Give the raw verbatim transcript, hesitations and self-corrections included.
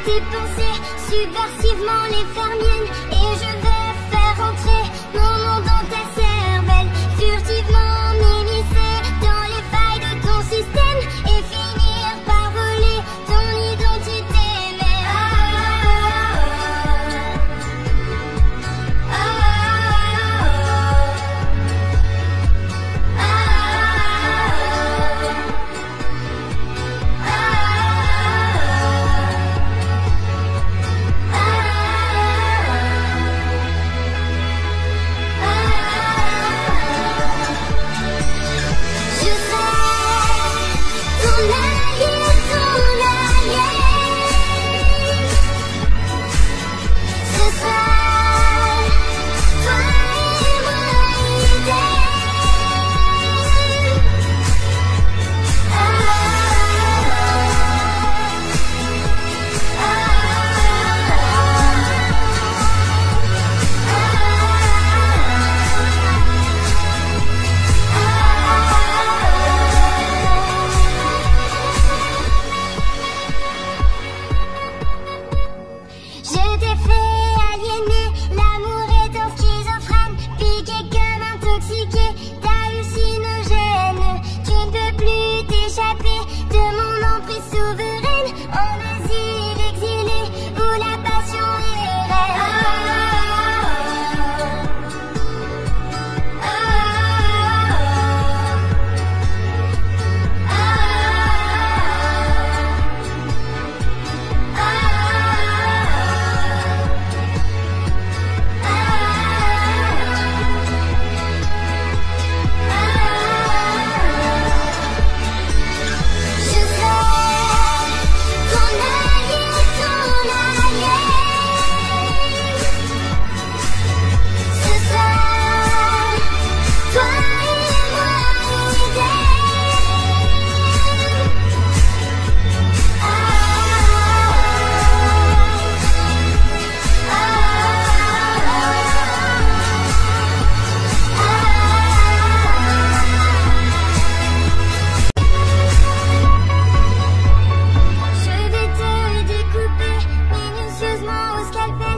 tes pensées, subversivement les faire miennes. Et je vais faire entrer mon nom dans ta cervelle, furtivement m'immiscer dans les failles de ton système et finir par voler ton identité. Mais ah, ah, ah, ah, je vais te découper minutieusement au scalpel.